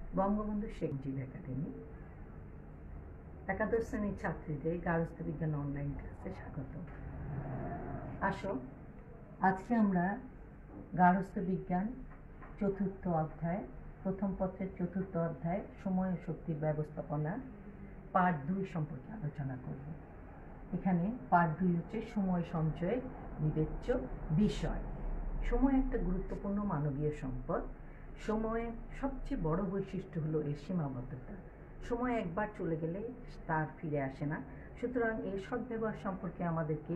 Bangabandhu Sheikh Mujib academy একাদশ শ্রেণীর ছাত্রীদের গার্হস্থ্য বিজ্ঞান অনলাইন ক্লাসে স্বাগত। আসো, আজকে আমরা গার্হস্থ্য বিজ্ঞান চতুর্থ অধ্যায়, প্রথম পত্রের চতুর্থ অধ্যায় সময় ও শক্তির ব্যবস্থাপনা পার্ট 2 সম্পর্কে আলোচনা করব। এখানে পার্ট 2 হচ্ছে সময় সঞ্চয়ের বিবেচ্য বিষয়। সময় একটা গুরুত্বপূর্ণ মানবীয় সম্পদ। সময়ের সবচেয়ে বড় বৈশিষ্ট্য হলো এর সীমাবদ্ধতা। সময় একবার চলে গেলে তার ফিরে আসে না। সুতরাং এর সদ্ব্যবহার সম্পর্কে আমাদেরকে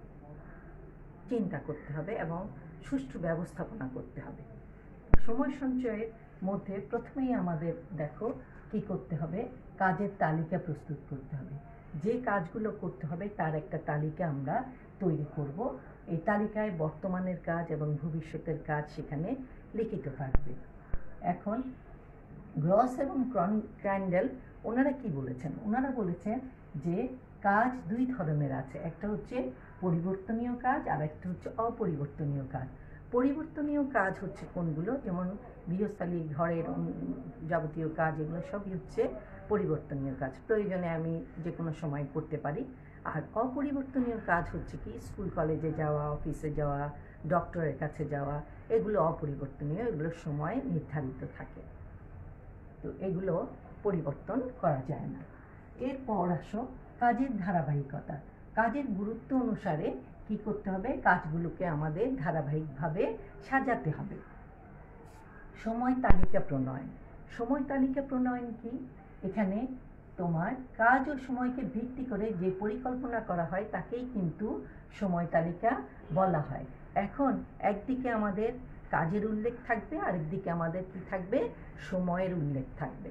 চিন্তা করতে হবে এবং সুষ্ঠু ব্যবস্থাপনা করতে হবে। সময় সঞ্চয়ের মধ্যে প্রথমেই আমাদের দেখো কি করতে হবে, কাজের তালিকা প্রস্তুত করতে হবে। যে কাজগুলো করতে হবে তার একটা তালিকা আমরা তৈরি করব। এই তালিকায় বর্তমানের কাজ এবং ভবিষ্যতের কাজ সেখানে লিখিত থাকবে। এখন গ্রস এবং ক্র্যান্ডেল ওনারা কি বলেছেন? ওনারা বলেছেন যে কাজ দুই ধরনের আছে, একটা হচ্ছে পরিবর্তনীয় কাজ আর একটা হচ্ছে অপরিবর্তনীয় কাজ। পরিবর্তনীয় কাজ হচ্ছে কোনগুলো? যেমন গৃহস্থালী ঘরের যাবতীয় কাজ, এগুলো সবই হচ্ছে পরিবর্তনীয় কাজ, প্রয়োজনে আমি যে কোনো সময় করতে পারি। আর অপরিবর্তনীয় কাজ হচ্ছে কি, স্কুল কলেজে যাওয়া, অফিসে যাওয়া, ডক্টরের কাছে যাওয়া, এগুলো অপরিবর্তনীয়, এগুলো সময় নির্ধারিত থাকে, তো এগুলো পরিবর্তন করা যায় না। এরপর আসো কাজের ধারাবাহিকতা। কাজের গুরুত্ব অনুসারে কি করতে হবে? কাজগুলোকে আমাদের ধারাবাহিকভাবে সাজাতে হবে। সময় তালিকা প্রণয়ন। সময় তালিকা প্রণয়ন কি? এখানে তোমার কাজ ও সময়কে ভিত্তি করে যে পরিকল্পনা করা হয় তাকেই কিন্তু সময় তালিকা বলা হয়। এখন একদিকে আমাদের কাজের উল্লেখ থাকবে, আরেকদিকে আমাদের কি থাকবে? সময়ের উল্লেখ থাকবে।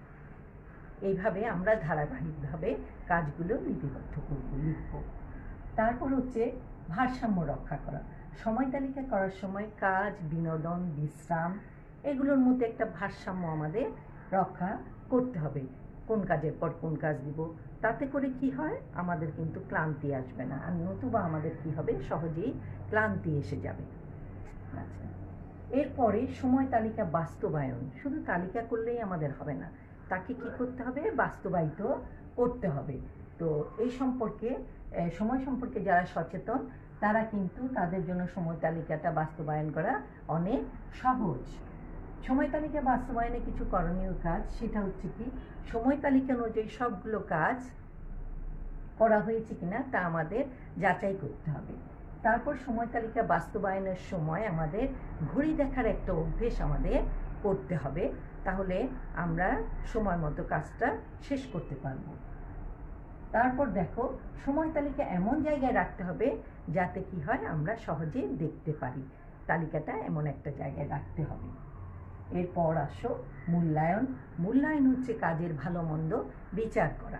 এইভাবে আমরা ধারাবাহিকভাবে কাজগুলো লিপিবদ্ধ করব, লিখব। তারপর হচ্ছে ভারসাম্য রক্ষা করা। সময় তালিকা করার সময় কাজ, বিনোদন, বিশ্রাম এগুলোর মধ্যে একটা ভারসাম্য আমাদের রক্ষা করতে হবে। কোন কাজের পর কোন কাজ দিব, তাতে করে কি হয়? আমাদের কিন্তু ক্লান্তি আসবে না, আর নতুবা আমাদের কি হবে? সহজেই ক্লান্তি এসে যাবে। আচ্ছা, এরপরে সময় তালিকা বাস্তবায়ন। শুধু তালিকা করলেই আমাদের হবে না, তাকে কি করতে হবে? বাস্তবায়িত করতে হবে। তো এই সম্পর্কে, সময় সম্পর্কে যারা সচেতন তারা কিন্তু তাদের জন্য সময় তালিকাটা বাস্তবায়ন করা অনেক সহজ। সময় তালিকা বাস্তবায়নে কিছু করণীয় কাজ, সেটা হচ্ছে কি, সময় তালিকা অনুযায়ী সবগুলো কাজ করা হয়েছে কিনা তা আমাদের যাচাই করতে হবে। তারপর সময় তালিকা বাস্তবায়নের সময় আমাদের ঘড়ি দেখার একটা অভ্যেস আমাদের করতে হবে, তাহলে আমরা সময় মতো কাজটা শেষ করতে পারবো। তারপর দেখো, সময় তালিকা এমন জায়গায় রাখতে হবে যাতে কি হয়? আমরা সহজে দেখতে পারি। তালিকাটা এমন একটা জায়গায় রাখতে হবে। এরপর আসো মূল্যায়ন। মূল্যায়ন হচ্ছে কাজের ভালো মন্দ বিচার করা।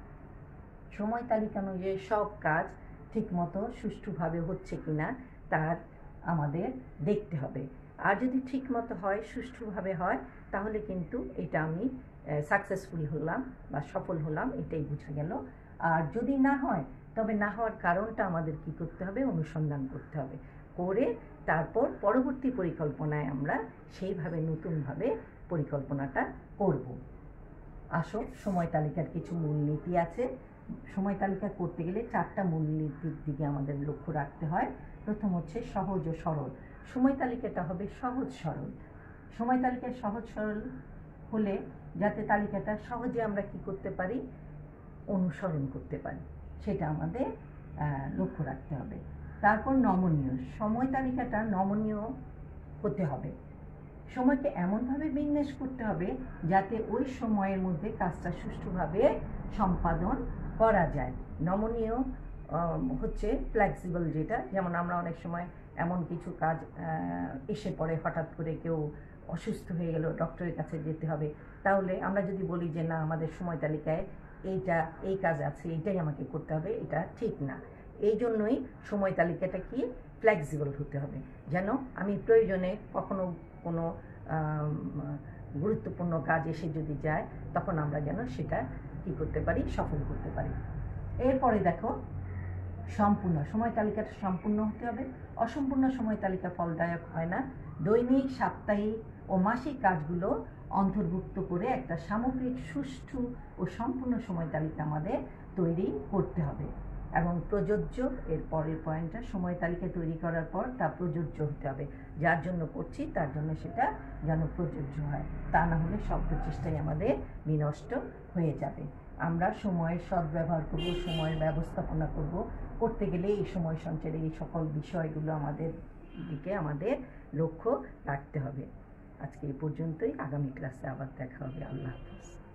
সময় তালিকা অনুযায়ী সব কাজ ঠিকমতো সুষ্ঠুভাবে হচ্ছে কিনা তার আমাদের দেখতে হবে। আর যদি ঠিকমতো হয়, সুষ্ঠুভাবে হয়, তাহলে কিন্তু এটা আমি সাকসেসফুল হলাম বা সফল হলাম, এটাই বোঝা গেল। আর যদি না হয়, তবে না হওয়ার কারণটা আমাদের কি করতে হবে? অনুসন্ধান করতে হবে। করে তারপর পরবর্তী পরিকল্পনায় আমরা সেইভাবে নতুনভাবে পরিকল্পনাটা করব। আসো, সময় তালিকার কিছু মূলনীতি আছে। সময় তালিকা করতে গেলে 4টা মূলনীতির দিকে আমাদের লক্ষ্য রাখতে হয়। প্রথম হচ্ছে সহজ ও সরল। সময় তালিকাটা হবে সহজ সরল। সময় তালিকা সহজ সরল হলে যাতে তালিকাটা সহজে আমরা কি করতে পারি? অনুসরণ করতে পারি, সেটা আমাদের লক্ষ্য রাখতে হবে। তারপর নমনীয়। সময় তালিকাটা নমনীয় হতে হবে। সময়কে এমনভাবে বিন্যাস করতে হবে যাতে ওই সময়ের মধ্যে কাজটা সুষ্ঠুভাবে সম্পাদন করা যায়। নমনীয় হচ্ছে ফ্লেক্সিবল, যেটা যেমন আমরা অনেক সময় এমন কিছু কাজ এসে পড়ে, হঠাৎ করে কেউ অসুস্থ হয়ে গেল, ডক্টরের কাছে যেতে হবে, তাহলে আমরা যদি বলি যে না, আমাদের সময় তালিকায় এই কাজ আছে, এইটাই আমাকে করতে হবে, এটা ঠিক না। এই জন্যই সময় তালিকাটা কি ফ্লেক্সিবল হতে হবে, যেন আমি প্রয়োজনে কখনো কোনো গুরুত্বপূর্ণ কাজ এসে যদি যায়, তখন আমরা যেন সেটা কি করতে পারি? সফল করতে পারি। এরপরে দেখো সম্পূর্ণ। সময় তালিকাটা সম্পূর্ণ হতে হবে। অসম্পূর্ণ সময় তালিকা ফলদায়ক হয় না। দৈনিক, সাপ্তাহিক ও মাসিক কাজগুলো অন্তর্ভুক্ত করে একটা সামগ্রিক, সুষ্ঠু ও সম্পূর্ণ সময় তালিকা আমাদের তৈরি করতে হবে এবং প্রযোজ্য। এর পরের পয়েন্টটা, সময় তালিকা তৈরি করার পর তা প্রযোজ্য হতে হবে। যার জন্য করছি তার জন্য সেটা যেন প্রযোজ্য হয়, তা না হলে সব প্রচেষ্টাই আমাদের বিনষ্ট হয়ে যাবে। আমরা সময়ের সদ্ব্যবহার করব, সময়ের ব্যবস্থাপনা করতে গেলে এই সময় সঞ্চয়ের এই সকল বিষয়গুলো আমাদের দিকে আমাদের লক্ষ্য রাখতে হবে। আজকে এই পর্যন্তই, আগামী ক্লাসে আবার দেখা হবে। আল্লাহ হাফেজ।